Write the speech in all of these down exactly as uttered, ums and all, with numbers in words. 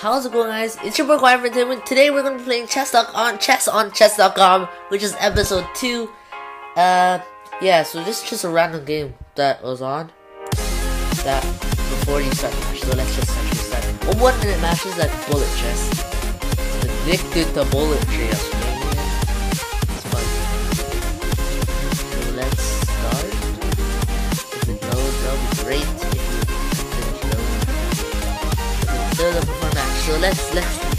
How's it going, guys? It's your boy Quiet Entertainment. Today we're gonna be playing chess on chess on chess dot com, which is episode two. Uh, yeah. So this is just a random game that was on that before you start the match. So let's just actually start. A one minute match is like bullet chess. I'm addicted to bullet chess, man. It's fun. So let's start. If it loads, that'll be great. If you finish loading. Third of the match. So let's let's see.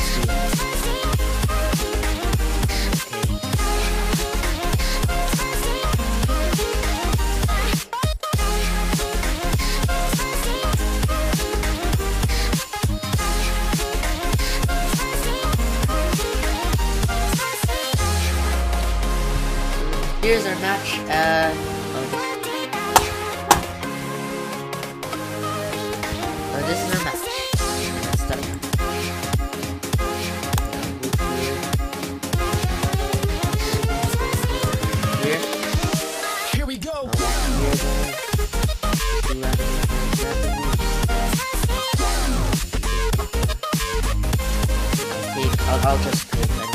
Here's our match. Uh, oh, oh, this is our match. Let's start. Here. Here we go. I'll, I'll just click that.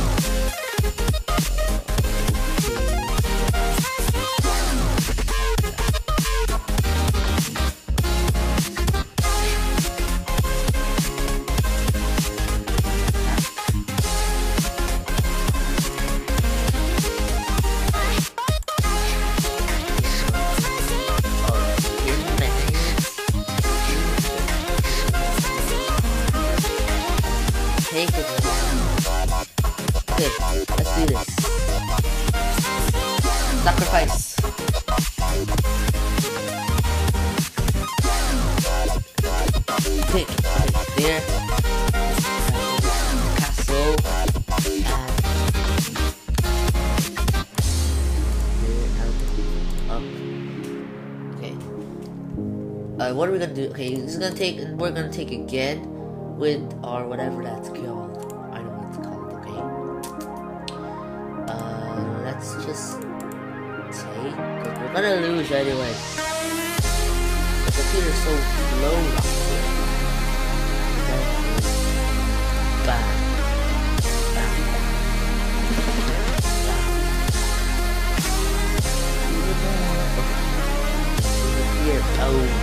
Take it. Okay, let's do this. Sacrifice. Okay, there. Castle. And okay. Uh, what are we gonna do? Okay, this is gonna take. We're gonna take again. With or whatever that's called. I don't know what it's called, okay? Uh, let's just take, because we're gonna lose anyway. The computer's so slow. Bam. Bam. Bam. Here, oh.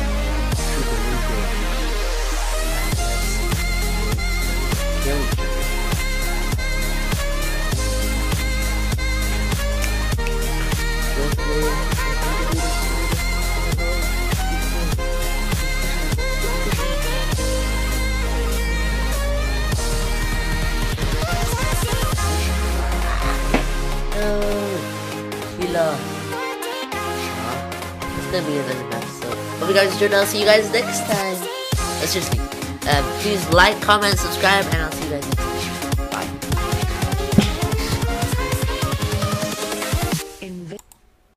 It's gonna be another episode. Hope you guys enjoyed. I'll see you guys next time. That's just me. Um, please like, comment, subscribe, and I'll see you guys next time.